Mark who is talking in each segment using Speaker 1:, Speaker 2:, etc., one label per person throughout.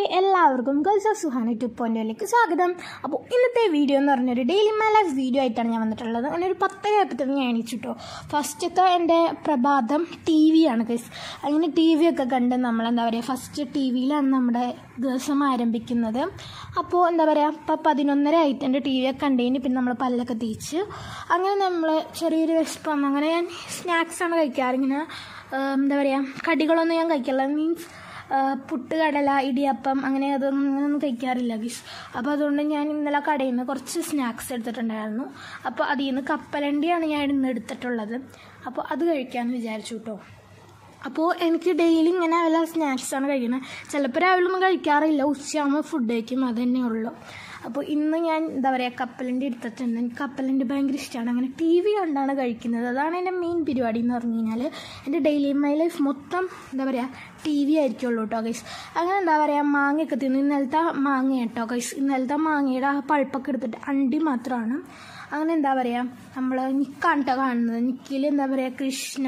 Speaker 1: Hi എല്ലാവർക്കും girls of സുഹാന 2.0 സ്വാഗതം. അപ്പോൾ ഇന്നത്തെ വീഡിയോ എന്ന് പറഞ്ഞൊരു ഡെയിലി മൈ ലൈഫ് വീഡിയോ ആയിട്ടാണ് ഞാൻ വന്നിട്ടുള്ളത്. അങ്ങനെ ഒരു 10 ആയപ്പോഴത്തേക്കും ഞാൻ എണീച്ചിട്ടോ. ഫസ്റ്റത്തെ എൻ്റെ പ്രഭാതം ടി വി ആണ് ഗൈസ്. അങ്ങനെ ടി വി ഒക്കെ കണ്ട് നമ്മളെന്താ പറയുക, ഫസ്റ്റ് ടി വിയിലാണ് നമ്മുടെ ദിവസം ആരംഭിക്കുന്നത്. അപ്പോൾ എന്താ പറയുക, ഇപ്പോൾ 11:30 ആയിട്ട് എൻ്റെ ടി വി ഒക്കെ കണ്ടതിന് പിന്നെ നമ്മൾ പല്ലൊക്കെ തേച്ച് അങ്ങനെ നമ്മൾ ചെറിയൊരു വിശപ്പ് വന്നു. അങ്ങനെ ഞാൻ സ്നാക്സാണ് കഴിക്കാറ്. ഇങ്ങനെ എന്താ പറയുക, കടികളൊന്നും ഞാൻ കഴിക്കില്ല. മീൻസ് പുട്ട്, കടല, ഇടിയപ്പം അങ്ങനെ അതൊന്നും കഴിക്കാറില്ല ഗീസ്. അപ്പോൾ അതുകൊണ്ട് ഞാൻ ഇന്നലെ കടയിൽ നിന്ന് കുറച്ച് സ്നാക്സ് എടുത്തിട്ടുണ്ടായിരുന്നു. അപ്പോൾ അതിൽ നിന്ന് കപ്പലണ്ടിയാണ് ഞാൻ ഇന്ന് എടുത്തിട്ടുള്ളത്. അപ്പോൾ അത് കഴിക്കാമെന്ന് വിചാരിച്ചു കേട്ടോ. അപ്പോൾ എനിക്ക് ഡെയിലി ഇങ്ങനെ വല്ല സ്നാക്സാണ് കഴിക്കുന്നത്. ചിലപ്പോൾ രാവിലെ ഒന്നും കഴിക്കാറില്ല, ഉച്ചയാകുമ്പോൾ ഫുഡ് കഴിക്കും, അത് തന്നെ ഉള്ളൂ. അപ്പോൾ ഇന്ന് ഞാൻ എന്താ പറയുക, കപ്പലണ്ടി എടുത്തിട്ടുണ്ട്. എനിക്ക് കപ്പലണ്ടി ഭയങ്കര ഇഷ്ടമാണ്. അങ്ങനെ ടി വി കണ്ടാണ് കഴിക്കുന്നത്. അതാണ് എൻ്റെ മെയിൻ പരിപാടി എന്ന് പറഞ്ഞു കഴിഞ്ഞാൽ. എൻ്റെ ഡെയിലി മൈ ലൈഫ് മൊത്തം എന്താ പറയുക, ടി വി ആയിരിക്കുള്ളൂ കേട്ടോ ഗൈസ്. അങ്ങനെ എന്താ പറയുക, മാങ്ങയൊക്കെ തിന്നു. ഇന്നലത്തെ മാങ്ങ കേട്ടോ ഗൈസ്. ഇന്നലത്തെ മാങ്ങയുടെ ആ പൾപ്പൊക്കെ എടുത്തിട്ട് അണ്ടി മാത്രമാണ്. അങ്ങനെ എന്താ പറയുക, നമ്മൾ നിക്കാണ് കേട്ടോ കാണുന്നത്. നിക്കിൽ എന്താ പറയുക, കൃഷ്ണ,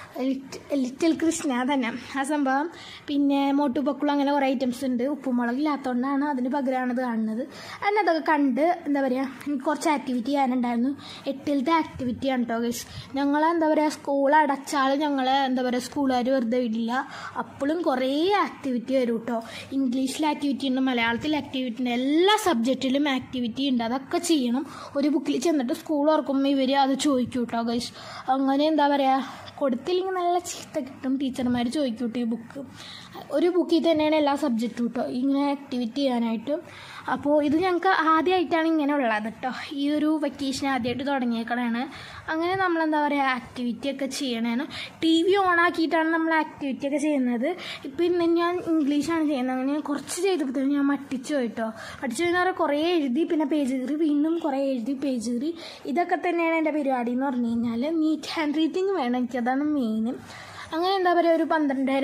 Speaker 1: ലിറ്റിൽ കൃഷ്ണ തന്നെ ആ സംഭവം. പിന്നെ മോട്ടുപക്കുളം, അങ്ങനെ കുറേ ഐറ്റംസ് ഉണ്ട്. ഉപ്പുമുളകില്ലാത്തതുകൊണ്ടാണ് അതിന് പകരമാണത് കാണുന്നത്. അങ്ങനെ അതൊക്കെ കണ്ട് എന്താ പറയുക, എനിക്ക് കുറച്ച് ആക്ടിവിറ്റി ചെയ്യാനുണ്ടായിരുന്നു. 8ാമത്തെ ആക്ടിവിറ്റിയാണ് കേട്ടോ ഗൈസ്. ഞങ്ങൾ എന്താ പറയുക, സ്കൂൾ അടച്ചാൽ ഞങ്ങളെ എന്താ പറയുക, സ്കൂളുകാർ വെറുതെ വിടില്ല. അപ്പോഴും കുറേ ആക്ടിവിറ്റി വരും കേട്ടോ. ഇംഗ്ലീഷിൽ ആക്ടിവിറ്റി ഉണ്ട്, മലയാളത്തിൽ ആക്ടിവിറ്റി ഉണ്ട്, എല്ലാ സബ്ജക്റ്റിലും ആക്ടിവിറ്റി ഉണ്ട്. അതൊക്കെ ചെയ്യണം. ഒരു ബുക്കിൽ ചെന്നിട്ട് സ്കൂൾ ഓർക്കുമ്പോൾ ഇവർ അത് ചോദിക്കും കേട്ടോ ഗൈസ്. അങ്ങനെ എന്താ പറയുക, കൊടുത്തില്ലെങ്കിൽ നല്ല ചീത്ത കിട്ടും. ടീച്ചർമാർ ചോദിക്കും കേട്ടോ. ഈ ബുക്ക് ഒരു ബുക്കിൽ തന്നെയാണ് എല്ലാ സബ്ജക്റ്റും കേട്ടോ, ഇങ്ങനെ ആക്ടിവിറ്റി ചെയ്യാനായിട്ടും. അപ്പോൾ ഇത് ഞങ്ങൾക്ക് ആദ്യമായിട്ടാണ് ഇങ്ങനെ ഉള്ളത് കേട്ടോ. ഈ ഒരു വെക്കേഷൻ ആദ്യമായിട്ട് തുടങ്ങിയേക്കണതാണ്. അങ്ങനെ നമ്മളെന്താ പറയുക, ആക്ടിവിറ്റി ഒക്കെ ചെയ്യണേന്. ടി വി ഓണാക്കിയിട്ടാണ് നമ്മൾ ആക്ടിവിറ്റി ഒക്കെ ചെയ്യുന്നത്. ഇപ്പം ഇന്ന് ഞാൻ ഇംഗ്ലീഷാണ് ചെയ്യുന്നത്. അങ്ങനെ ഞാൻ കുറച്ച് ചെയ്തപ്പോൾ ഞാൻ മട്ടിച്ചു പോയിട്ടോ. മട്ടിച്ചു പോയെന്ന് പറഞ്ഞാൽ കുറേ എഴുതി, പിന്നെ പേജ് കീറി, വീണ്ടും കുറേ എഴുതി, പേജ് കീറി. ഇതൊക്കെ തന്നെയാണ് എൻ്റെ പരിപാടി എന്ന് പറഞ്ഞു കഴിഞ്ഞാൽ. നീറ്റ് ഹാൻഡ് റൈറ്റിംഗ് വേണം എനിക്കതാണ് മെയിൻ. അങ്ങനെ എന്താ പറയുക, ഒരു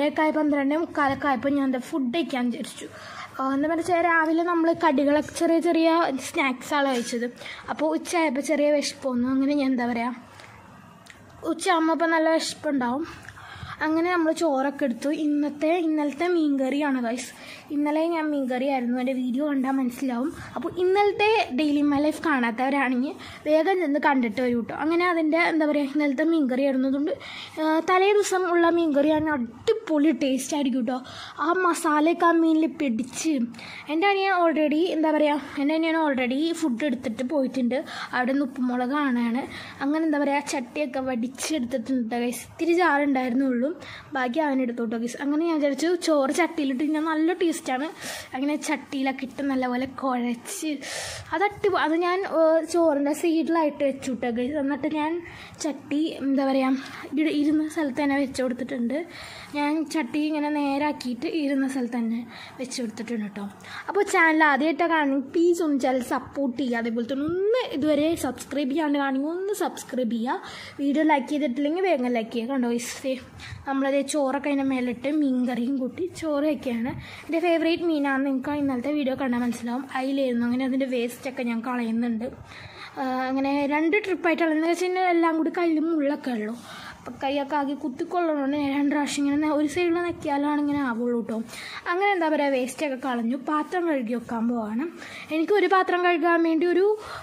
Speaker 1: 12:30 ആയപ്പോൾ ഞാൻ എന്താ ഫുഡ് കഴിക്കാൻ വിചാരിച്ചു. എന്താ പറയുക, രാവിലെ നമ്മൾ കടികളൊക്കെ ചെറിയ ചെറിയ സ്നാക്സാണ് കഴിച്ചത്. അപ്പോൾ ഉച്ചയായപ്പോൾ ചെറിയ വിശപ്പൊന്നും. അങ്ങനെ ഞാൻ എന്താ പറയുക, ഉച്ചയാകുമ്പോൾ ഇപ്പോൾ നല്ല വിശപ്പുണ്ടാവും. അങ്ങനെ നമ്മൾ ചോറൊക്കെ എടുത്തു. ഇന്നലത്തെ മീൻകറിയാണ് ഗൈസ്. ഇന്നലെ ഞാൻ മീൻകറി ആയിരുന്നു. എൻ്റെ വീഡിയോ കണ്ടാൽ മനസ്സിലാവും. അപ്പോൾ ഇന്നലത്തെ ഡെയിലി മൈ ലൈഫ് കാണാത്തവരാണെങ്കിൽ വേഗം ചെന്ന് കണ്ടിട്ട് വരും കേട്ടോ. അങ്ങനെ അതിൻ്റെ എന്താ പറയുക, ഇന്നലത്തെ മീൻകറി ആയിരുന്നതുകൊണ്ട് തലേ ദിവസം ഉള്ള മീൻകറിയാണ് അടിപൊളി ടേസ്റ്റ് ആയിരിക്കും കേട്ടോ. ആ മസാലയൊക്കെ ആ മീനിൽ പിടിച്ച്. എൻ്റെ അനിയൻ ഓൾറെഡി ഫുഡ് എടുത്തിട്ട് പോയിട്ടുണ്ട്. അവിടെ നിന്ന് ഉപ്പുമുളക് കാണാനാണ്. അങ്ങനെ എന്താ പറയുക, ചട്ടിയൊക്കെ വടിച്ചെടുത്തിട്ടുണ്ട് ഗൈസ്. ഇത്തിരി ചാറുണ്ടായിരുന്നുള്ളൂ, ബാക്കി അവനെടുത്തോട്ടോ ഗൈസ്. അങ്ങനെ ഞാൻ വിചാരിച്ചു ചോറ് ചട്ടിയിലിട്ട് കഴിഞ്ഞാൽ നല്ല ടേസ്റ്റാണ്. അങ്ങനെ ചട്ടിയിലൊക്കെ ഇട്ട് നല്ലപോലെ കുഴച്ച് അത് ഞാൻ ചോറിൻ്റെ സൈഡിലായിട്ട് വെച്ചു വിട്ടോ ഗൈസ്. എന്നിട്ട് ഞാൻ ചട്ടി എന്താ പറയുക, ഇരുന്ന സ്ഥലത്ത് തന്നെ വെച്ച് കൊടുത്തിട്ടുണ്ട്. ഞാൻ ചട്ടി ഇങ്ങനെ നേരാക്കിയിട്ട് ഇരുന്ന സ്ഥലത്ത് തന്നെ വെച്ച് കൊടുത്തിട്ടുണ്ട് കേട്ടോ. അപ്പോൾ ചാനൽ ആദ്യമായിട്ടാണ് കാണുന്നത്, പ്ലീസ് ഒന്ന് ചാനൽ സപ്പോർട്ട് ചെയ്യുക. അതേപോലെ തന്നെ ഒന്ന് ഇതുവരെ സബ്സ്ക്രൈബ് ചെയ്യാണ്ട് കാണുമെങ്കിൽ ഒന്ന് സബ്സ്ക്രൈബ് ചെയ്യുക. വീഡിയോ ലൈക്ക് ചെയ്തിട്ടില്ലെങ്കിൽ വേഗം ലൈക്ക് ചെയ്യുക. കണ്ടോ ഗൈസ്, നമ്മളതേ ചോറൊക്കെ അതിൻ്റെ മേലിട്ട് മീൻ കറിയും കൂട്ടി ചോറ് വയ്ക്കുകയാണ്. എൻ്റെ ഫേവറേറ്റ് മീനാണ്. നിങ്ങൾക്ക് ഇന്നലത്തെ വീഡിയോ കണ്ടാൽ മനസ്സിലാവും. അതിലായിരുന്നു. അങ്ങനെ അതിൻ്റെ വേസ്റ്റൊക്കെ ഞാൻ കളയുന്നുണ്ട്. അങ്ങനെ 2 ട്രിപ്പായിട്ടുള്ളതെന്ന് വെച്ച് കഴിഞ്ഞാൽ എല്ലാം കൂടി കല്ലും മുള്ളൊക്കെ ഉള്ളൂ. അപ്പം കൈയൊക്കെ ആകെ കുത്തിക്കൊള്ളണോണ്ട് 2 പ്രാവശ്യം ഇങ്ങനെ ഒരു സൈഡിൽ നിൽക്കിയാലാണ് ഇങ്ങനെ ആവുള്ളൂ കേട്ടോ. അങ്ങനെ എന്താ പറയുക, വേസ്റ്റൊക്കെ കളഞ്ഞു. പാത്രം കഴുകി വെക്കാൻ പോവാണ്. എനിക്കൊരു പാത്രം കഴുകാൻ വേണ്ടി ഒരു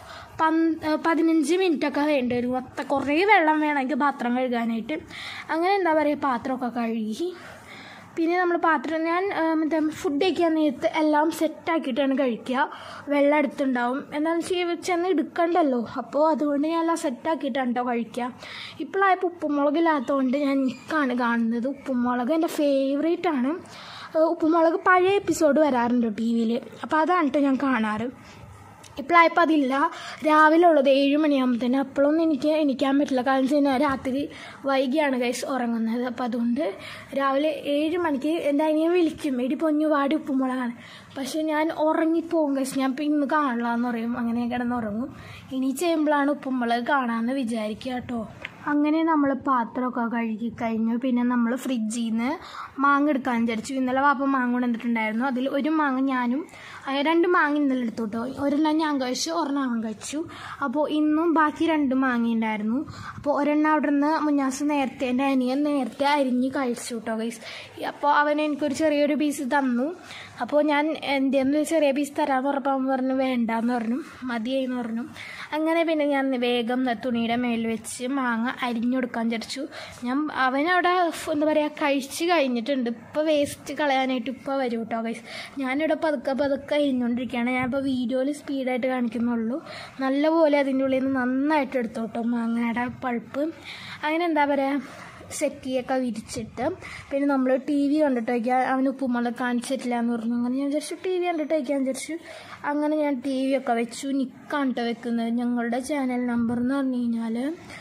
Speaker 1: 15 മിനിറ്റൊക്കെ വേണ്ടി വരും. കുറേ വെള്ളം വേണം എനിക്ക് പാത്രം കഴുകാനായിട്ട്. അങ്ങനെ എന്താ പറയുക, പാത്രമൊക്കെ കഴുകി. പിന്നെ നമ്മൾ ഞാൻ ഫുഡ് കഴിക്കാൻ നേരത്ത് എല്ലാം സെറ്റാക്കിയിട്ടാണ് കഴിക്കുക. വെള്ളം എടുത്തുണ്ടാവും, എന്താണെന്ന് ചെന്ന് എടുക്കണ്ടല്ലോ. അപ്പോൾ അതുകൊണ്ട് ഞാൻ എല്ലാം സെറ്റാക്കിയിട്ടാണ് കേട്ടോ കഴിക്കുക. ഇപ്പോഴായപ്പോൾ ഉപ്പുമുളകില്ലാത്തതുകൊണ്ട് ഞാൻ നിൽക്കാണ് കാണുന്നത്. ഉപ്പുമുളക് എൻ്റെ ഫേവറേറ്റാണ്. ഉപ്പുമുളക് പഴയ എപ്പിസോഡ് വരാറുണ്ട് ടി വിയിൽ. അപ്പോൾ അതാണ് കേട്ടോ ഞാൻ കാണാറ്. ഇപ്പോഴായപ്പോൾ അതില്ല. രാവിലെ ഉള്ളത് 7 മണിയാകുമ്പോൾ തന്നെ. അപ്പോഴൊന്നും എനിക്ക് എണീക്കാൻ പറ്റില്ല, കാരണം വെച്ച് കഴിഞ്ഞാൽ രാത്രി വൈകിയാണ് ഗൈസ് ഉറങ്ങുന്നത്. അപ്പോൾ അതുകൊണ്ട് രാവിലെ 7 മണിക്ക് എൻ്റെ അനിയൻ വിളിക്കും, എടി പൊന്നു വാടി ഉപ്പുമുളകാണ്. പക്ഷേ ഞാൻ ഉറങ്ങിപ്പോകും ഗൈസ്. ഞാൻ ഇപ്പോൾ ഇന്ന് കാണില്ലാന്ന് പറയും. അങ്ങനെ കിടന്നുറങ്ങും. ഇനി ചെയ്യുമ്പോഴാണ് ഉപ്പുമുളക് കാണാമെന്ന് വിചാരിക്കുക കേട്ടോ. അങ്ങനെ നമ്മൾ പാത്രമൊക്കെ കഴുകി കഴിഞ്ഞു. പിന്നെ നമ്മൾ ഫ്രിഡ്ജിൽ നിന്ന് മാങ്ങ എടുക്കാൻ വിചാരിച്ചു. ഇന്നലെ വാപ്പ മാങ്ങ കൊണ്ടുവന്നിട്ടുണ്ടായിരുന്നു. അതിൽ ഒരു മാങ്ങ ഞാനും 2 മാങ്ങ ഇന്നലെ എടുത്തു കേട്ടോ. ഒരെണ്ണം ഞാൻ കഴിച്ചു, ഒരെണ്ണം അവൻ കഴിച്ചു. അപ്പോൾ ഇന്നും ബാക്കി 2 മാങ്ങ ഉണ്ടായിരുന്നു. അപ്പോൾ ഒരെണ്ണം അവിടെ നിന്ന് മുന്നാസ് നേരത്തെ എൻ്റെ അനിയൻ നേരത്തെ അരിഞ്ഞ് കഴിച്ചു കേട്ടോ ഗൈസ്. അപ്പോൾ അവൻ എനിക്കൊരു ചെറിയൊരു പീസ് തന്നു. അപ്പോൾ ഞാൻ എൻ്റെ ഒരു ചെറിയ പീസ് തരാമെന്ന് പറഞ്ഞപ്പോൾ അവൻ പറഞ്ഞു വേണ്ടാന്ന് പറഞ്ഞു, മതിയായി എന്ന് പറഞ്ഞു. അങ്ങനെ പിന്നെ ഞാൻ വേഗം തുണിയുടെ മേലിൽ വെച്ച് മാങ്ങ അരിഞ്ഞെടുക്കാൻ വിചാരിച്ചു. അവനവിടെ എന്താ പറയുക കഴിച്ച് കഴിഞ്ഞിട്ടുണ്ട്. ഇപ്പോൾ വേസ്റ്റ് കളയാനായിട്ട് ഇപ്പോൾ വരും കേട്ടോ ഗൈസ്. ഞാനിവിടെ പതുക്കെ അരിഞ്ഞുകൊണ്ടിരിക്കുകയാണ്. ഞാനിപ്പോൾ വീഡിയോയിൽ സ്പീഡായിട്ട് കാണിക്കുന്നുള്ളൂ. നല്ലപോലെ അതിൻ്റെ ഉള്ളിൽ നിന്ന് നന്നായിട്ട് എടുത്തു കേട്ടോ മാങ്ങയുടെ പൾപ്പ്. അങ്ങനെ എന്താ പറയുക സെറ്റിയൊക്കെ വിരിച്ചിട്ട് പിന്നെ നമ്മൾ TV കണ്ടിട്ട് വയ്ക്കുക. അവന് ഉപ്പുമുളക് കാണിച്ചിട്ടില്ല എന്ന് പറഞ്ഞു. അങ്ങനെ ഞാൻ വിചാരിച്ചു TV കണ്ടിട്ട് വയ്ക്കാൻ വിചാരിച്ചു. അങ്ങനെ ഞാൻ TV ഒക്കെ വെച്ചു. നിക്കാണ് കേട്ടോ വെക്കുന്നത്. ഞങ്ങളുടെ ചാനൽ നമ്പർ എന്ന് പറഞ്ഞു കഴിഞ്ഞാൽ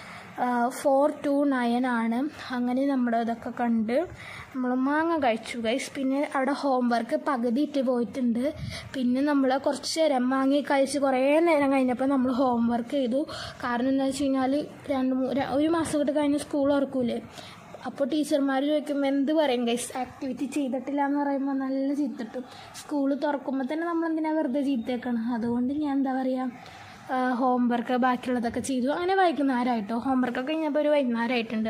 Speaker 1: 429 ആണ്. അങ്ങനെ നമ്മുടെ ഇതൊക്കെ കണ്ട് നമ്മൾ മാങ്ങ കഴിച്ചു ഗൈസ്. പിന്നെ അവിടെ ഹോംവർക്ക് പകുതി ഇട്ട് പോയിട്ടുണ്ട്. പിന്നെ നമ്മൾ കുറച്ച് നേരം മാങ്ങി കഴിച്ച് കുറേ നേരം കഴിഞ്ഞപ്പോൾ നമ്മൾ ഹോംവർക്ക് ചെയ്തു. കാരണം എന്താ വെച്ച് കഴിഞ്ഞാൽ 1 മാസം തൊട്ട് കഴിഞ്ഞ് സ്കൂൾ തുറക്കൂലേ. അപ്പോൾ ടീച്ചർമാർ ചോദിക്കുമ്പോൾ എന്ത് പറയും ഗൈസ്, ആക്ടിവിറ്റി ചെയ്തിട്ടില്ല എന്ന് പറയുമ്പോൾ നല്ല ചീത്തിട്ടും. സ്കൂൾ തുറക്കുമ്പോൾ തന്നെ നമ്മളെന്തിനാണ് വെറുതെ ചീത്തയേക്കണം. അതുകൊണ്ട് ഞാൻ എന്താ പറയുക ഹോംവർക്ക് ബാക്കിയുള്ളതൊക്കെ ചെയ്തു. അങ്ങനെ വൈകുന്നേരമായിട്ടോ. ഹോംവർക്കൊക്കെ കഴിഞ്ഞപ്പോൾ ഒരു വൈകുന്നേരമായിട്ടുണ്ട്.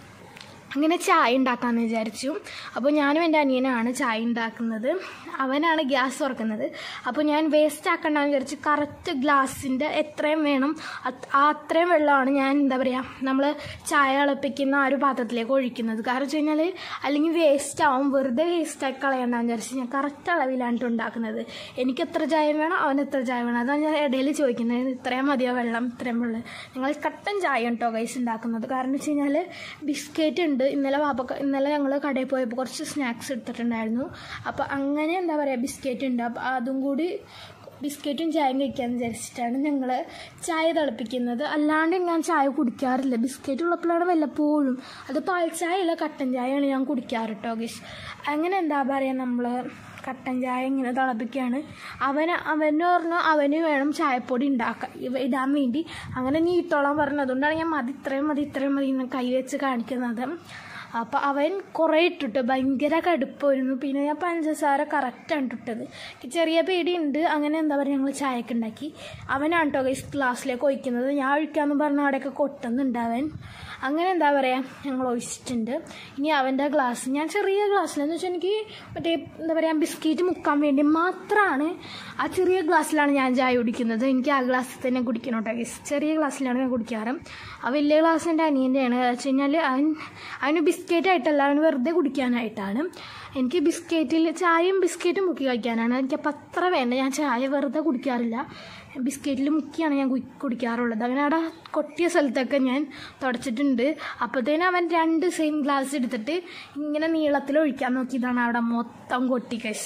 Speaker 1: അങ്ങനെ ചായ ഉണ്ടാക്കാമെന്ന് വിചാരിച്ചു. അപ്പോൾ ഞാനും എൻ്റെ അനിയനാണ് ചായ ഉണ്ടാക്കുന്നത്. അവനാണ് ഗ്യാസ് തുറക്കുന്നത്. അപ്പോൾ ഞാൻ വേസ്റ്റ് ആക്കണ്ടെന്ന് വിചാരിച്ചു. കറക്റ്റ് ഗ്ലാസിൻ്റെ എത്രയും വേണം അത്രയും വെള്ളമാണ് ഞാൻ എന്താ പറയുക നമ്മൾ ചായ തിളപ്പിക്കുന്ന ആ ഒരു പാത്രത്തിലേക്ക് ഒഴിക്കുന്നത്. കാരണം വെച്ച് കഴിഞ്ഞാൽ അല്ലെങ്കിൽ വേസ്റ്റ് ആവും. വെറുതെ വേസ്റ്റാക്കി കളയണ്ടെന്ന് വിചാരിച്ചു ഞാൻ കറക്റ്റ് അളവിലാണ് ഉണ്ടാക്കുന്നത്. എനിക്ക് എത്ര ചായ വേണം, അവന് എത്ര ചായ വേണം, അതാണ് ഞാൻ ഇടയിൽ ചോദിക്കുന്നത്. ഇത്രയും മതിയോ വെള്ളം, ഇത്രയും വെള്ളം. ഞങ്ങൾ കട്ടൻ ചായ കേട്ടോ ഗൈസ് ഉണ്ടാക്കുന്നത്. കാരണം വെച്ച് കഴിഞ്ഞാൽ ബിസ്ക്കറ്റ് ഉണ്ട്. ഇന്നലെ ഞങ്ങൾ കടയിൽ പോയപ്പോൾ കുറച്ച് സ്നാക്സ് എടുത്തിട്ടുണ്ടായിരുന്നു. അപ്പോൾ അങ്ങനെ എന്താ പറയുക ബിസ്ക്കറ്റ് ഉണ്ട്. അപ്പോൾ അതും കൂടി ബിസ്ക്കറ്റും ചായയും കഴിക്കാമെന്ന് വിചാരിച്ചിട്ടാണ് ഞങ്ങൾ ചായ തിളപ്പിക്കുന്നത്. അല്ലാണ്ട് ഞാൻ ചായ കുടിക്കാറില്ല. ബിസ്ക്കറ്റ് ഉള്ളപ്പോഴാണ് വല്ലപ്പോഴും. അത് പാൽ ചായയല്ല, കട്ടൻ ചായയാണ് ഞാൻ കുടിക്കാറ് കേട്ടോ ഗൈസ്. അങ്ങനെ എന്താ പറയുക നമ്മൾ കട്ടൻ ചായ ഇങ്ങനെ തിളപ്പിക്കുകയാണ്. അവന് പറഞ്ഞു അവന് വേണം ചായപ്പൊടി ഇടാൻ വേണ്ടി. അങ്ങനെ നീ ഇട്ടോളാൻ പറഞ്ഞു. അതുകൊണ്ടാണ് ഞാൻ ഇത്രയും മതി ഇങ്ങനെ കൈ വെച്ച് കാണിക്കുന്നത്. അപ്പോൾ അവൻ കുറേ ഇട്ടിട്ട് ഭയങ്കര കടുപ്പായിരുന്നു. പിന്നെ ഞാൻ പഞ്ചസാര കറക്റ്റാണ് ഇട്ടത്. ചെറിയ പേടിയുണ്ട്. അങ്ങനെ എന്താ പറയുക ഞങ്ങൾ ചായയൊക്കെ ഉണ്ടാക്കി. അവനാണ് കേട്ടോ ഗൈസ് ഗ്ലാസ്സിലേക്ക് ഒഴിക്കുന്നത്. ഞാൻ ഒഴിക്കാമെന്ന് പറഞ്ഞാൽ അവിടെയൊക്കെ കൊട്ടുന്നുണ്ട് അവൻ. അങ്ങനെ എന്താ പറയുക ഞങ്ങൾ ഒഴിച്ചിട്ടുണ്ട്. ഇനി അവൻ്റെ ഗ്ലാസ് ഞാൻ ചെറിയ ഗ്ലാസ്സിലെന്ന് വെച്ചാൽ എനിക്ക് മറ്റേ എന്താ പറയുക ബിസ്ക്കറ്റ് മുക്കാൻ വേണ്ടി മാത്രമാണ് ആ ചെറിയ ഗ്ലാസ്സിലാണ് ഞാൻ ചായ കുടിക്കുന്നത്. എനിക്ക് ആ ഗ്ലാസ്സിൽ തന്നെ കുടിക്കണം കേട്ടോ ഗൈസ്. ചെറിയ ഗ്ലാസ്സിലാണ് ഞാൻ കുടിക്കാറ്. ആ വലിയ ഗ്ലാസ് എൻ്റെ അനിയൻ്റെയാണ്. വെച്ച് കഴിഞ്ഞാൽ അവന് ബിസ്ക്കറ്റായിട്ടല്ല, അവന് വെറുതെ കുടിക്കാനായിട്ടാണ്. എനിക്ക് ചായയും ബിസ്ക്കറ്റും മുക്കി കഴിക്കാനാണ്. എനിക്കപ്പോൾ അത്ര വേണ്ട. ഞാൻ ചായ വെറുതെ കുടിക്കാറില്ല. ബിസ്ക്കറ്റിൽ മുക്കിയാണ് ഞാൻ കുടിക്കാറുള്ളത്. അങ്ങനെ അവിടെ കൊട്ടിയ സ്ഥലത്തൊക്കെ ഞാൻ തുടച്ചിട്ടുണ്ട്. അപ്പോഴത്തേനും അവൻ 2 സെയിം ഗ്ലാസ് എടുത്തിട്ട് ഇങ്ങനെ നീളത്തിൽ ഒഴിക്കാൻ നോക്കിയതാണ്. അവിടെ മൊത്തം കൊട്ടി ഗൈസ്.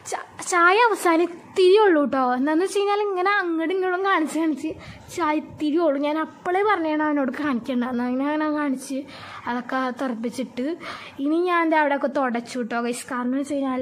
Speaker 1: ചായ അവസാനം ഇത്തിരി ഉള്ളൂ കേട്ടോ. എന്താണെന്ന് വെച്ച് കഴിഞ്ഞാൽ ഇങ്ങനെ അങ്ങോട്ടും ഇങ്ങോട്ടും കാണിച്ച് ചായ ഇത്തിരി ഉള്ളൂ. ഞാൻ അപ്പോഴേ പറഞ്ഞാണ് അവനോട് കാണിക്കേണ്ടതെന്ന്. അങ്ങനെ കാണിച്ച് അതൊക്കെ തെറിപ്പിച്ചിട്ട് ഇനി ഞാൻ എന്താ അവിടെയൊക്കെ തുടച്ചു കേട്ടോ ഗൈസ്. കാരണം വെച്ച് കഴിഞ്ഞാൽ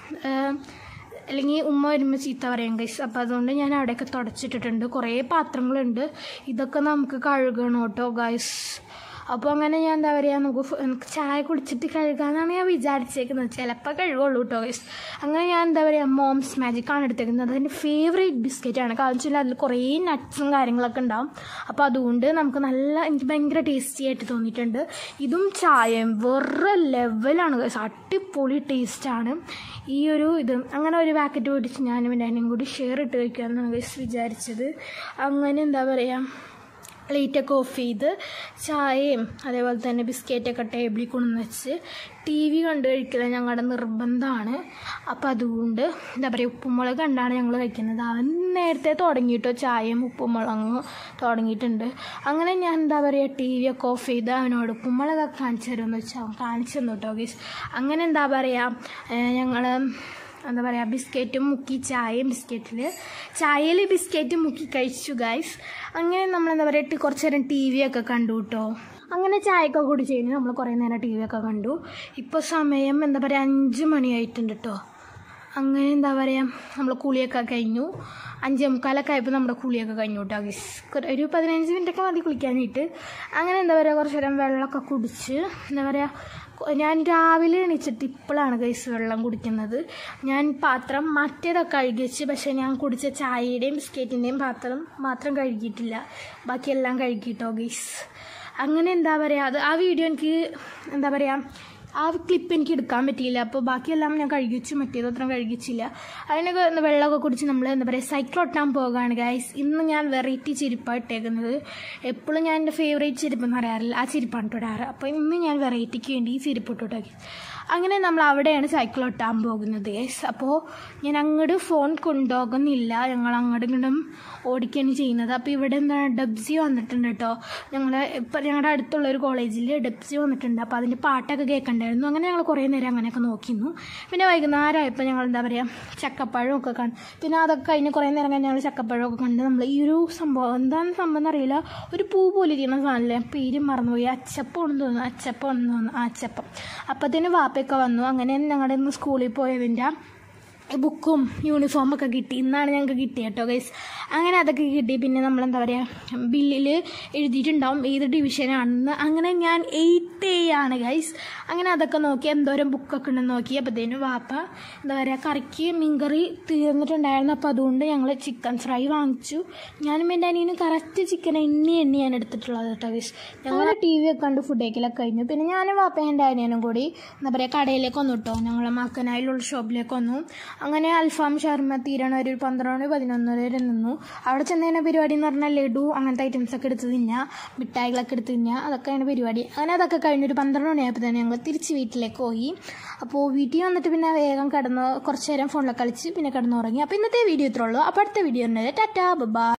Speaker 1: അല്ലെങ്കിൽ ഉമ്മ വരുമ്പോൾ ചീത്ത പറയാം ഗൈസ്. അപ്പോൾ അതുകൊണ്ട് ഞാൻ അവിടെയൊക്കെ തുടച്ചിട്ടിട്ടുണ്ട്. കുറേ പാത്രങ്ങളുണ്ട്. ഇതൊക്കെ നമുക്ക് കഴുകണം കേട്ടോ ഗൈസ്. അപ്പോൾ അങ്ങനെ ഞാൻ എന്താ പറയുക നമുക്ക് ചായ കുടിച്ചിട്ട് കഴുകാമെന്നാണ് ഞാൻ വിചാരിച്ചേക്കുന്നത്. ചിലപ്പോൾ കഴുകുള്ളൂ കേട്ടോ ഗൈസ്. അങ്ങനെ ഞാൻ എന്താ പറയുക മോംസ് മാജിക്കാണ് എടുത്തേക്കുന്നത്. അതെൻ്റെ ഫേവറേറ്റ് ബിസ്ക്കറ്റാണ്. കാരണം വെച്ചാൽ അതിൽ കുറേ നട്ട്സും കാര്യങ്ങളൊക്കെ ഉണ്ടാവും. അപ്പോൾ അതുകൊണ്ട് എനിക്ക് ഭയങ്കര ടേസ്റ്റി ആയിട്ട് തോന്നിയിട്ടുണ്ട്. ഇതും ചായയും വേറെ ലെവലാണ് ഗൈസ്. അടിപൊളി ടേസ്റ്റാണ് ഈ ഒരു ഇത്. അങ്ങനെ ഒരു പാക്കറ്റ് പൊടിച്ച് ഞാനും എൻ്റെ അനിയും കൂടി ഷെയർ ഇട്ട് കഴിക്കാമെന്നാണ് ഗൈസ് വിചാരിച്ചത്. അങ്ങനെ എന്താ പറയുക ലൈറ്റൊക്കെ ഓഫ് ചെയ്ത് ചായയും അതേപോലെ തന്നെ ബിസ്ക്കറ്റൊക്കെ ടേബിളിൽ കൊണ്ടുവന്ന് വെച്ച് TV കണ്ട് കഴിക്കുന്നത് ഞങ്ങളുടെ നിർബന്ധമാണ്. അപ്പോൾ അതുകൊണ്ട് എന്താ പറയുക ഉപ്പുമുളക് കണ്ടാണ് ഞങ്ങൾ കഴിക്കുന്നത്. അവൻ നേരത്തെ തുടങ്ങിയിട്ടോ ചായയും ഉപ്പുമുളകും തുടങ്ങിയിട്ടുണ്ട്. അങ്ങനെ ഞാൻ എന്താ പറയുക TV ഒക്കെ ഓഫ് ചെയ്ത് അവനോട് ഉപ്പുമുളകൊക്കെ കാണിച്ചു തരുമെന്ന് വെച്ചാൽ അവൻ കാണിച്ചു തന്നു കേട്ടോ ഗൈസ്. അങ്ങനെ എന്താ പറയുക ഞങ്ങൾ എന്താ പറയുക ബിസ്ക്കറ്റും മുക്കി ചായയിൽ ബിസ്ക്കറ്റ് മുക്കി കഴിച്ചു ഗൈസ്. അങ്ങനെ നമ്മളെന്താ പറയുക കുറച്ച് നേരം TV ഒക്കെ കണ്ടു കേട്ടോ. അങ്ങനെ ചായയൊക്കെ കുടിച്ച് കഴിഞ്ഞ് നമ്മൾ കുറേ നേരം TV ഒക്കെ കണ്ടു. ഇപ്പോൾ സമയം എന്താ പറയുക 5 മണിയായിട്ടുണ്ട് കേട്ടോ. അങ്ങനെ എന്താ പറയുക, നമ്മൾ കുളിയൊക്കെ കഴിഞ്ഞു. 5:45 ആയപ്പോൾ നമ്മുടെ കുളിയൊക്കെ കഴിഞ്ഞു കേട്ടോ ഗൈസ്. ഒരു 15 മിനിറ്റൊക്കെ മതി കുളിക്കാനായിട്ട്. അങ്ങനെ എന്താ പറയുക, കുറച്ച് നേരം വെള്ളമൊക്കെ കുടിച്ച് എന്താ പറയുക, ഞാൻ രാവിലെ എണീച്ചിട്ട് ഇപ്പോഴാണ് ഗൈസ് വെള്ളം കുടിക്കുന്നത്. ഞാൻ പാത്രം മറ്റേതൊക്കെ കഴുകി വെച്ച്, പക്ഷേ ഞാൻ കുടിച്ച ചായയുടെയും ബിസ്ക്കറ്റിൻ്റെയും പാത്രം മാത്രം കഴുകിയിട്ടില്ല, ബാക്കിയെല്ലാം കഴുകിയിട്ടോ ഗൈസ്. അങ്ങനെ എന്താ പറയുക, അത് ആ വീഡിയോ എനിക്ക് എന്താ പറയുക, ആ ക്ലിപ്പ് എനിക്ക് എടുക്കാൻ പറ്റിയില്ല. അപ്പോൾ ബാക്കിയെല്ലാം ഞാൻ കഴുകി വെച്ച്, മറ്റേത് അത്ര കഴുകി വെച്ചില്ല. അതിനൊക്കെ വെള്ളമൊക്കെ കുടിച്ച് നമ്മൾ എന്താ പറയുക സൈക്കിളൊട്ടാൻ പോകുകയാണ് ഗൈസ്. ഇന്ന് ഞാൻ വെറൈറ്റി ചെരുപ്പാണ് ഇട്ടേക്കുന്നത്. എപ്പോഴും ഞാൻ എൻ്റെ ഫേവറേറ്റ് ചെരുപ്പെന്ന് പറയാറില്ല, ആ ചെരുപ്പാണ് ഇട്ടിടാറ്. അപ്പോൾ ഇന്ന് ഞാൻ വെറൈറ്റിക്ക് വേണ്ടി ഈ ചെരുപ്പ് ഇട്ടോട്ടാക്കി. അങ്ങനെ നമ്മൾ അവിടെയാണ് സൈക്കിൾ ഒട്ടാൻ പോകുന്നത് ഗൈസ്. അപ്പോൾ ഞാൻ അങ്ങോട്ട് ഫോൺ കൊണ്ടുപോകുന്നില്ല, ഞങ്ങൾ അങ്ങോട്ടും ഇങ്ങോട്ടും ഓടിക്കുകയാണ് ചെയ്യുന്നത്. അപ്പോൾ ഇവിടെ എന്താണ് ഡബ്സി വന്നിട്ടുണ്ട് കേട്ടോ. ഞങ്ങളുടെ അടുത്തുള്ളൊരു കോളേജിൽ ഡബ്സി വന്നിട്ടുണ്ട്. അപ്പോൾ അതിൻ്റെ പാട്ടൊക്കെ കേൾക്കണ്ടായിരുന്നു. അങ്ങനെ ഞങ്ങൾ കുറേ നേരം അങ്ങനെയൊക്കെ നോക്കിയിരുന്നു. പിന്നെ വൈകുന്നേരമായപ്പോൾ ഞങ്ങൾ എന്താ പറയുക ചക്കപ്പഴമൊക്കെ കണ്ടു. പിന്നെ അതൊക്കെ കഴിഞ്ഞ് കുറേ നേരം കഴിഞ്ഞ് ഞങ്ങൾ ചക്കപ്പഴമൊക്കെ കണ്ട് നമ്മൾ ഈ ഒരു സംഭവം എന്താണ് സംഭവം എന്നറിയില്ല, ഒരു പൂ പോലെ ഇരിക്കുന്ന സാധനമല്ലേ, പേരും മറന്നുപോയി, അച്ചപ്പമാണെന്ന് തോന്നുന്നു, അച്ചപ്പം. അപ്പത്തിന് വാപ്പയൊക്കെ വന്നു. അങ്ങനെ ഞങ്ങളുടെ ഇന്ന് സ്കൂളിൽ പോയതിൻ്റെ ബുക്കും യൂണിഫോമൊക്കെ കിട്ടി. ഇന്നാണ് ഞങ്ങൾക്ക് കിട്ടിയത് കേട്ടോ ഗൈസ്. അങ്ങനെ അതൊക്കെ കിട്ടി. പിന്നെ നമ്മളെന്താ പറയുക ബില്ലിൽ എഴുതിയിട്ടുണ്ടാവും ഏത് ഡിവിഷനാണെന്ന്. അങ്ങനെ ഞാൻ 8A ആണ് ഗൈസ്. അങ്ങനെ അതൊക്കെ നോക്കി എന്തോരം ബുക്കൊക്കെ ഉണ്ടെന്ന് നോക്കി. അപ്പോഴത്തേനും വാപ്പ എന്താ പറയുക കറിക്ക് മീൻകറി തീർന്നിട്ടുണ്ടായിരുന്നു. അപ്പോൾ അതുകൊണ്ട് ഞങ്ങൾ ചിക്കൻ ഫ്രൈ വാങ്ങിച്ചു. ഞാനും എൻ്റെ അനിയനും കറക്റ്റ് ചിക്കൻ എണ്ണിയാണ് എടുത്തിട്ടുള്ളത് കേട്ടോ ഗൈസ്. ഞങ്ങൾ TV ഒക്കെ കണ്ട് ഫുഡ് കഴിക്കലൊക്കെ കഴിഞ്ഞു. പിന്നെ ഞാനും വാപ്പയും എൻ്റെ അനിയനും കൂടി എന്താ പറയുക കടയിലേക്ക് വന്നു കേട്ടോ. ഞങ്ങൾ മാക്കനായിലുള്ള ഷോപ്പിലേക്ക് വന്നു. അങ്ങനെ അൽഫാം ഷർമ തീരാണ് ഒരു 12-11 വരെ നിന്നു. അവിടെ ചെന്നതിൻ്റെ പരിപാടി എന്ന് പറഞ്ഞാൽ ലഡു അങ്ങനത്തെ ഐറ്റംസൊക്കെ എടുത്ത് തിന്നുക, മിഠായികളൊക്കെ എടുത്ത് തിന്നുക, അതൊക്കെയാണ് പരിപാടി. അങ്ങനെ അതൊക്കെ കഴിഞ്ഞൊരു 12 മണിയായപ്പോൾ തന്നെ ഞങ്ങൾ തിരിച്ച് വീട്ടിലേക്ക് പോയി. അപ്പോൾ വീട്ടിൽ വന്നിട്ട് പിന്നെ വേഗം കുറച്ച് നേരം ഫോണിലൊക്കെ കളിച്ച് പിന്നെ കിടന്നുറങ്ങി. അപ്പോൾ ഇന്നത്തെ വീഡിയോ ഇത്രേ ഉള്ളൂ. അപ്പോൾ അടുത്ത വീഡിയോ ഉണ്ട്. Tata by.